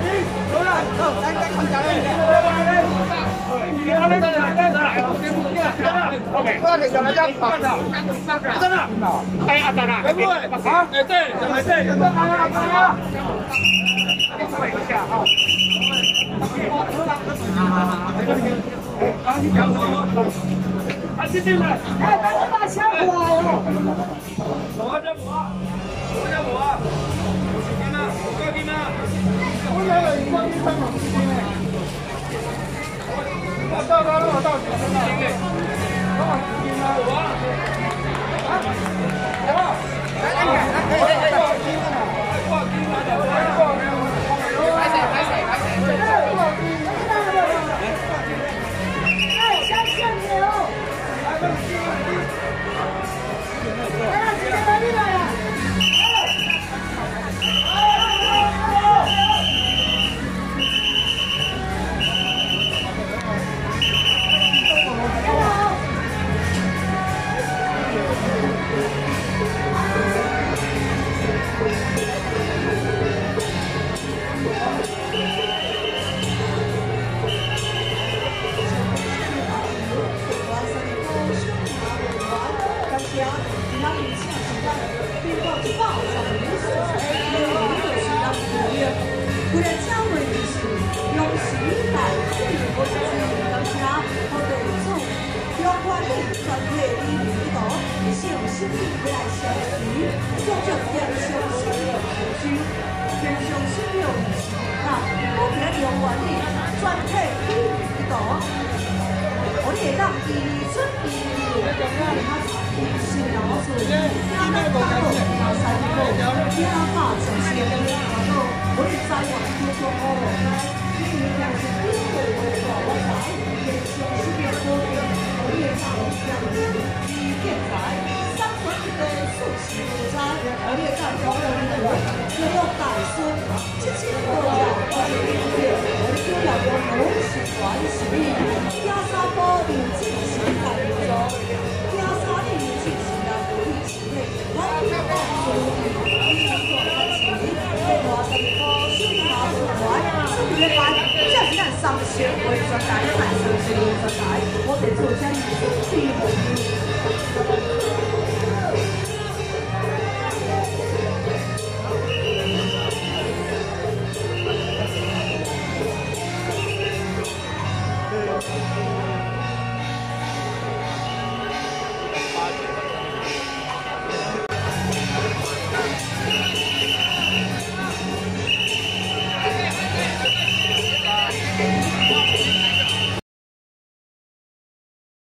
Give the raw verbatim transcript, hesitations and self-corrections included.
哎，阿达啦，哎对，好，哎对，哎对，来来来啊！快一下啊！啊，进进来！哎，把这把枪过来哦！我这我，我这我，我呢？我过去呢？我来了，你过去上嘛？我到到了，我到几分了？我几斤啊？我啊？我来来来来来来，过斤了，过斤了，过斤了，来谁来谁来谁？过斤。 相信你哦！来，直接来进来了！为了教会的是用心来对我自己感谢我的主，有关你全体里面的一些心理来相许，做着平常心的付出，平常心的是啊，我们用关你全体里面的，我哋当二出二入，你看是老师，加那个加三个，加八十些个，然后。 我哋在往就说哦，因为两是因为我说我在也是是变多的，我也上这样子，一变在三分的数十个在，我也在中国的只有大孙，这些都要我是理解，我就要用龙是关系，加沙波有进行感受，加沙的有进行的不一起的，我不要说你，你要做的是你，我是。 这是咱三千位专家，一百三十位专家，我哋做生意，第一步。